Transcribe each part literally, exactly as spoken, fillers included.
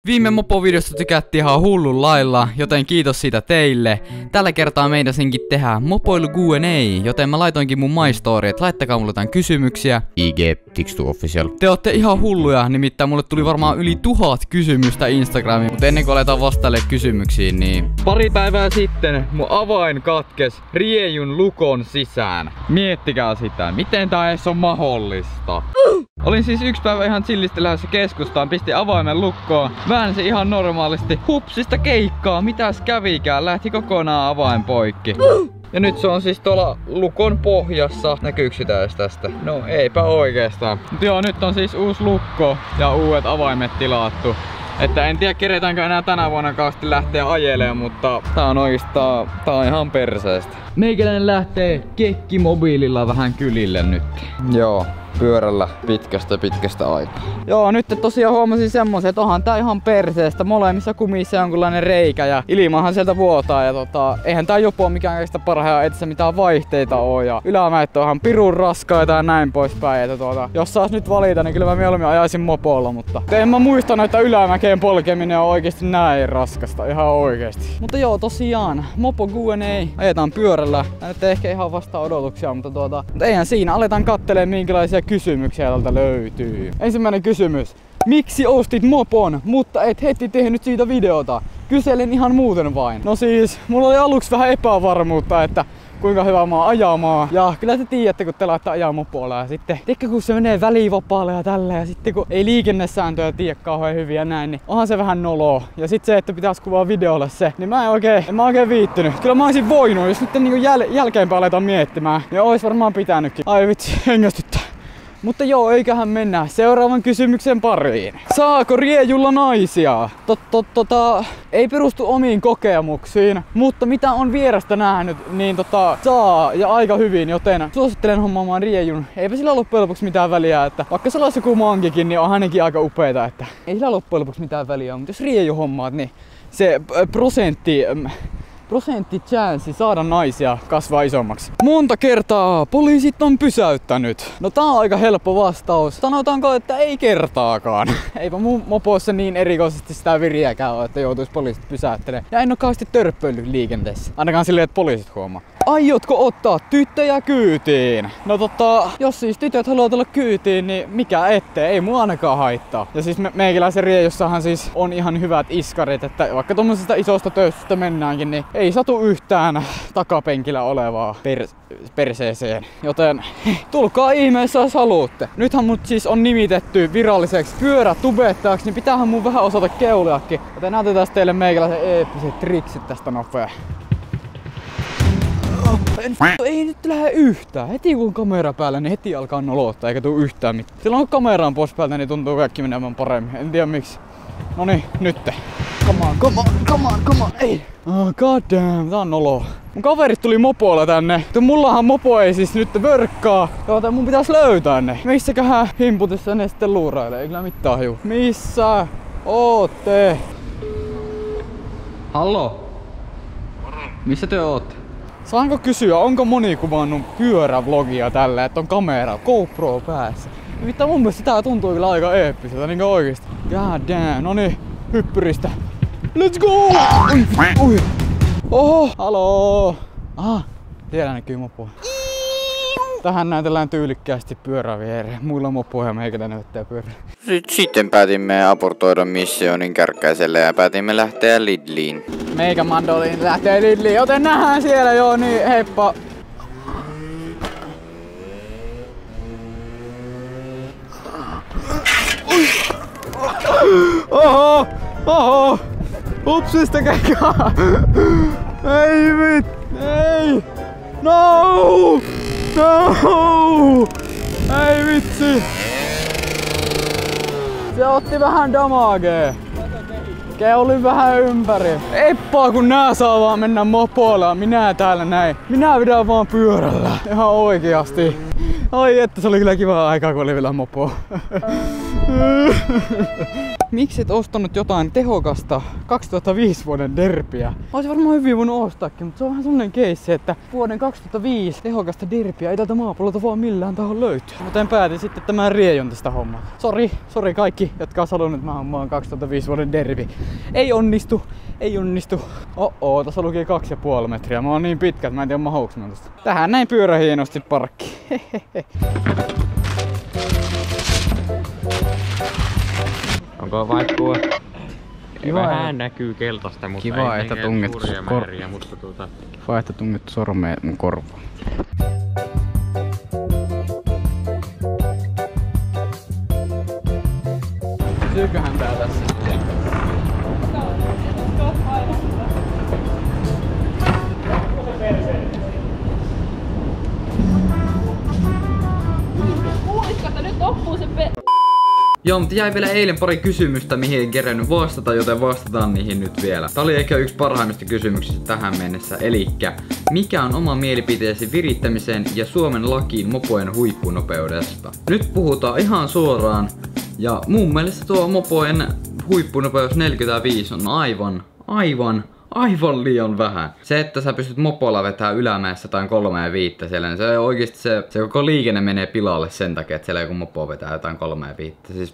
Viime mopovideosta tykättiin ihan hullun lailla, joten kiitos siitä teille. Tällä kertaa meinasinkin tehdä mopoilu Q and A, joten mä laitoinkin mun My Story, että laittakaa mulle jotain kysymyksiä. I G Tikstu Official. Te ootte ihan hulluja, nimittäin mulle tuli varmaan yli tuhat kysymystä Instagramiin, mutta ennen kuin aletaan vastaille kysymyksiin, niin... Pari päivää sitten mun avain katkes riejun lukon sisään. Miettikää sitä, miten tää edes on mahdollista. Olin siis yksi päivä ihan chillisti lähdössä keskustaan, pisti avaimen lukkoon, väänsi ihan normaalisti. Hupsista keikkaa, mitäs kävikään, lähti kokonaan avain poikki. Ja nyt se on siis tuolla lukon pohjassa. Näkyykö sitä edes tästä? No eipä oikeastaan. Mut joo, nyt on siis uusi lukko ja uudet avaimet tilattu. Että en tiedä keretäänkö enää tänä vuonna kausti lähteä ajelemaan, mutta tää on oikeastaan, tää on ihan perseestä. Meikäläinen lähtee kekkimobiililla vähän kylille nyt. Joo, pyörällä pitkästä pitkästä aikaa. Joo, nyt tosiaan huomasin semmosen, että onhan tää ihan perseestä. Molemmissa kumissa on jonkunlainen reikä ja ilmahan sieltä vuotaa. Ja tota, eihän tää jopo ole mikään kaikista parhaan etsissä mitään vaihteita oo. Ja ylämäet on ihan pirun raskaita ja näin poispäin. Että tuota, jos saas nyt valita, niin kyllä mä mieluummin ajaisin mopolla. Mutta en mä muistanut, että ylämäkeen polkeminen on oikeesti näin raskasta. Ihan oikeesti. Mutta joo, tosiaan, mopo Q and A. Ajetaan pyörällä. Tää nyt ehkä ihan vasta odotuksia, mutta tuota, mutta eihän siinä. Aletaan kattelemaan minkälaisia kysymyksiä täältä löytyy. Ensimmäinen kysymys. Miksi ostit mopon, mutta et heti tehnyt siitä videota? Kyselen ihan muuten vain. No siis, mulla oli aluksi vähän epävarmuutta, että kuinka hyvä mä oon ajamaan. Ja kyllä te tiedätte, kun te laitte ajaa mopolla ja sitten, tiedätkö, kun se menee välivapaalle ja tällä ja sitten kun ei liikennesääntöjä tiedä kauhean hyvin ja näin, niin onhan se vähän noloa. Ja sitten se, että pitäisi kuvaa videolle se, niin mä en oikein, en mä oikein viittynyt. Kyllä mä olisin voinut, jos nyt niin jäl jälkeenpäin aletaan miettimään, niin ois varmaan pitänytkin. Ai vitsi, hengästyttää. Mutta joo, eiköhän mennä seuraavan kysymyksen pariin. Saako riejulla naisia? Tot, tota, ei perustu omiin kokemuksiin, mutta mitä on vierestä nähnyt, niin tota, saa ja aika hyvin, joten suosittelen hommaamaan riejun. Eipä sillä loppujen lopuksi mitään väliä, että vaikka se olisi joku mankikin, niin on hänenkin aika upeeta, että ei sillä loppujen lopuksi mitään väliä, mutta jos rieju hommaat, niin se prosentti... Prosentti chanssi saada naisia kasvaa isommaksi. Monta kertaa poliisit on pysäyttänyt. No tää on aika helppo vastaus. Sanotaanko, että ei kertaakaan. Eipä mun mopoissa niin erikoisesti sitä viriäkään ole, että joutuisi poliisit pysäyttelemään. Ja en oo kauheasti törppöillyt liikenteessä. Ainakaan silleen, että poliisit huomaa. Aiotko ottaa tyttöjä kyytiin? No tota, jos siis tytöt haluaa tulla kyytiin, niin mikä ettei, ei mua ainakaan haittaa. Ja siis me, meikäläisen riejussahan siis on ihan hyvät iskarit, että vaikka tommosesta isosta töyssystä mennäänkin, niin ei satu yhtään takapenkillä olevaa per, perseeseen. Joten tulkaa ihmeessä, jos haluatte. Nythän mut siis on nimitetty viralliseksi pyörätubettajaksi, niin pitäähän mun vähän osata keuliakin. Joten näytetään teille meikäläisen eeppiset triksit tästä nopea. Ei nyt lähde yhtään. Heti kun on kamera päällä, niin heti alkaa nolottaa eikä tuu yhtään mitään. Silloin kun kamera on pois päältä, niin tuntuu kaikki menemään paremmin. En tiedä miksi. Noniin, nytte. Come on, come on, come on, come on. Ei. Oh, god damn, tää on noloa. Mun kaverit tuli mopoilla tänne. Mutta mullahan mopo ei siis nyt vörkkaa. Joten mun pitäis löytää ne. Missäköhän himputissa ne sitten luurailee? Ei kyllä mitään haju. Missä ootte? Hallo? Missä te ootte? Saanko kysyä, onko moni kuvannut pyörävlogia tällä, että on kamera, GoPro päässä? Nimittäin mun mielestä tää tuntuu kyllä aika eeppiseltä, niinkö oikeesti? God damn, noniin, hyppyristä. Let's go! Ui, ui. Oho, haloo! Aha, siellä näkyy mopoa. Tähän näytellään tyylikkäästi pyörää viereen. Muilla mopoja ja meikä näyttää pyörää. Sitten päätimme abortoida missionin Kärkkäiselle ja päätimme lähteä Lidliin. Meikä mandoliin lähtee Lidliin, joten nähdään siellä joo, niin heippa! Oho! Oho! Upsista keikkaa! Ei mit! Ei! No! No! Ei vitsi! Se otti vähän damagea. Keulin vähän ympäri. Eppaa kun nää saa vaan mennä mopoilla, minä täällä näin. Minä vedän vaan pyörällä. Ihan oikeasti. Ai että se oli kyllä kiva aikaa kun oli vielä mopo. Miksi et ostanut jotain tehokasta kaksituhattaviisi vuoden derpiä? Mä olisin varmaan hyvin voinut ostaakin, mutta se on vähän sellainen keissi, että vuoden kaksituhattaviisi tehokasta derpiä ei tältä maapallolta vaan millään taholla löytyy. Joten päätin sitten tämän riejon tästä hommaa. Sori, sori kaikki, jotka on sanonut, että mä hommaan kaksituhattaviisi vuoden derpi. Ei onnistu, ei onnistu. Oh-oh, tässä lukee kaksi ja puoli metriä. Mä oon niin pitkä, että mä en tiedä mahuuks mä tästä. Tähän näin pyörä hienosti parkkiin. Onko vaikkua? Kiva, vähän näkyy keltaista, mutta kiva, ei että tunget suuria kor... määriä, mutta tuota... Kiva, että tunget sormeen mun korvaan. Syyköhän tää tässä sitten? Kuulisiko, että nyt loppuu se pe... Joo, mutta jäi vielä eilen pari kysymystä, mihin en kerennyt vastata, joten vastataan niihin nyt vielä. Tää oli ehkä yksi parhaimmista kysymyksistä tähän mennessä, elikkä mikä on oma mielipiteesi virittämisen ja Suomen lakiin mopojen huippunopeudesta? Nyt puhutaan ihan suoraan, ja mun mielestä tuo mopojen huippunopeus neljäkymmentäviisi on aivan, aivan, aivan liian vähän. Se, että sä pystyt mopolla vetää ylämäessä jotain kolme ja viittä siellä, niin se oikeesti se, se koko liikenne menee pilalle sen takia, että siellä joku mopo vetää jotain kolme ja viittä. Siis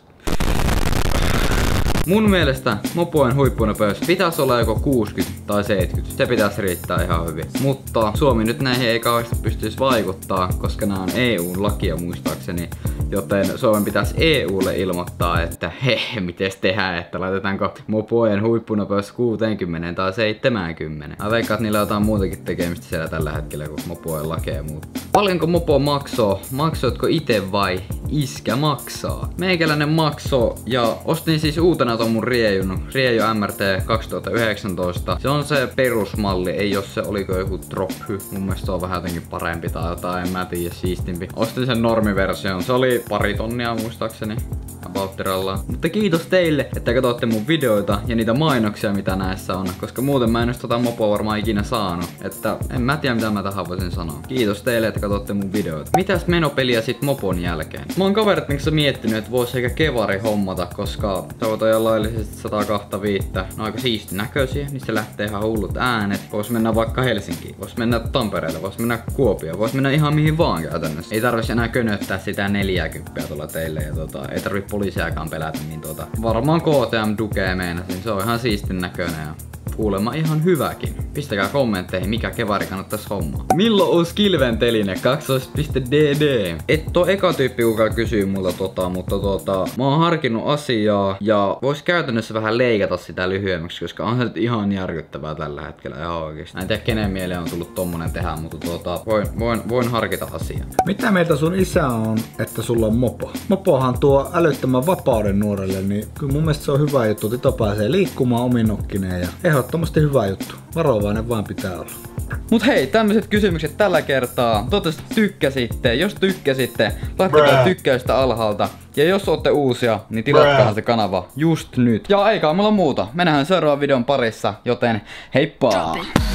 mun mielestä mopojen huippunopeus pitäisi olla joko kuusikymmentä tai seitsemänkymmentä. Se pitäisi riittää ihan hyvin. Mutta Suomi nyt näihin ei kauheasti pystyisi vaikuttaa, koska nämä on E U-lakia muistaakseni. Joten Suomen pitäisi E U:lle ilmoittaa, että he, mites tehdään, että laitetaanko mopojen huippunopeus kuusikymmentä tai seitsemänkymmentä. Mä veikkaan, että niillä on jotain muutakin tekemistä siellä tällä hetkellä, kun mopojen lakeja muuttaa. Paljonko mopo maksoo? Maksoitko ite vai iskä maksaa? Meikäläinen maksoo ja ostin siis uutena ton mun riejun. Riejo M R T kaksituhattayhdeksäntoista. Se on se perusmalli, ei jos se oliko joku drophy. Mun mielestä se on vähän jotenkin parempi tai jotain, en mä tiedä, siistimpi. Ostin sen normiversion, se oli pari tonnia muistaakseni. Abouttiralla. Mutta kiitos teille, että katsotte mun videoita ja niitä mainoksia mitä näissä on, koska muuten mä en olisi tota mopoa varmaan ikinä saanut. Että en mä tiedä mitä mä tähän voisin sanoa. Kiitos teille, että katsotte mun videoita. Mitäs menopeliä sit mopon jälkeen? Mä oon kaverit kanssa miettinyt, että vois eikä kevari hommata, koska tavoita jo laillisesti sata kaksikymmentäviisi. No aika siisti näköisiä, niin se lähtee ihan hullut äänet. Vois mennä vaikka Helsinkiin, vois mennä Tampereelle, vois mennä Kuopioon, vois mennä ihan mihin vaan käytännössä. Ei tarvitsisi enää könöttää sitä neljäkymmentä tuolla teille ja tota, ei tarvi poliisiakaan pelätä, niin tota, varmaan K T M Duke meinasin, se on ihan siistin näköinen ja kuulemma ihan hyväkin. Pistäkää kommentteihin, mikä kevari kannattais hommaa. Milloin uusi kilventeline kaksois.dd? Et oo eka tyyppi, kuka kysyy multa tota, mutta tota, mä oon harkinnut asiaa ja vois käytännössä vähän leikata sitä lyhyemmäksi, koska on se nyt ihan järkyttävää tällä hetkellä ihan oikeesti. Mä en tiedä kenen mieleen on tullut tommonen tehdä, mutta tota, voin, voin, voin harkita asiaa. Mitä mieltä sun isä on, että sulla on mopo? Mopohan tuo älyttömän vapauden nuorelle, niin kyllä mun mielestä se on hyvä juttu. Tito pääsee liikkumaan omin nokkineen ja ehdottomasti hyvä juttu. Varovainen vaan pitää olla. Mut hei, tämmöiset kysymykset tällä kertaa. Toivottavasti tykkäsitte. Jos tykkäsitte, laittakaa tykkäystä alhaalta. Ja jos ootte uusia, niin tilatkaa se kanava just nyt. Ja eikä mulla muuta. Mennään seuraavan videon parissa, joten heippa!